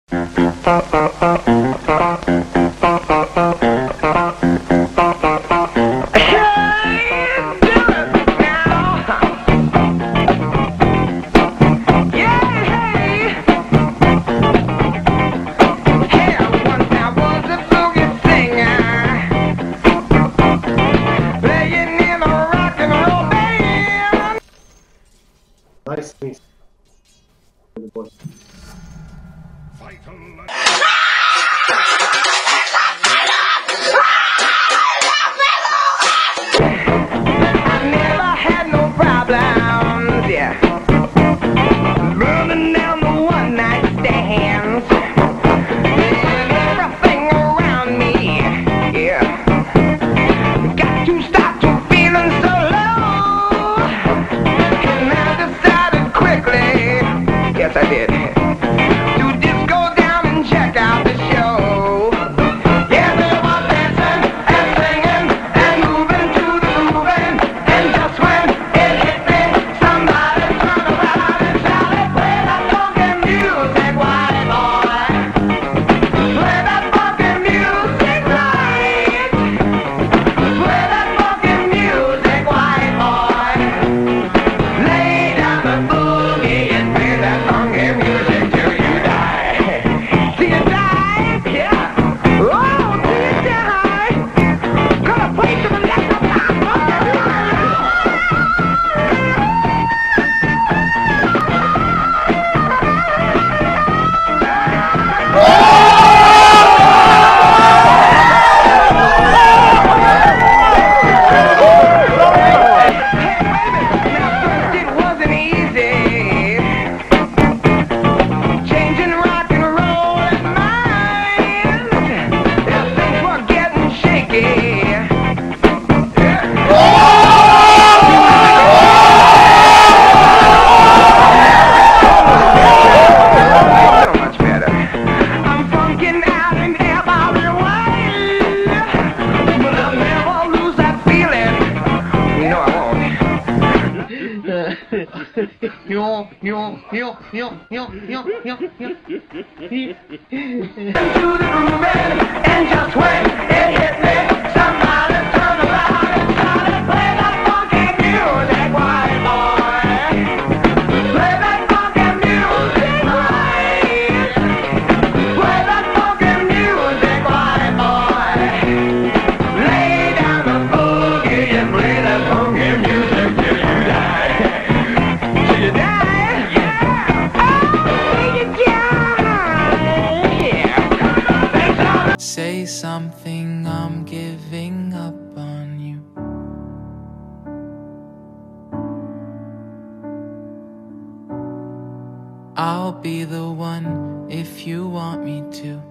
Nice things. Burning down the one night stands. Everything around me, yeah. Got to stop to feeling so low. And I decided quickly, yes I did, to just go down and check out the show. Yeah, they were dancing and singing and moving to the moving. And just when it hit me, somebody turned around and shouted, play that funky music, white boy. Play that funky music right. Play that funky music, white boy. Lay down the boogie and play that funky music till you die. Till you die, yeah. Oh, till you die. Gonna play to the left of my to the groove and just when it hit me, somebody turned around and started play that funky music, white boy. Play that funky music right. Play that funky music, white boy. Lay down the boogie and play that funky music till you die. Till you die. Say something, I'm giving up on you. I'll be the one if you want me to.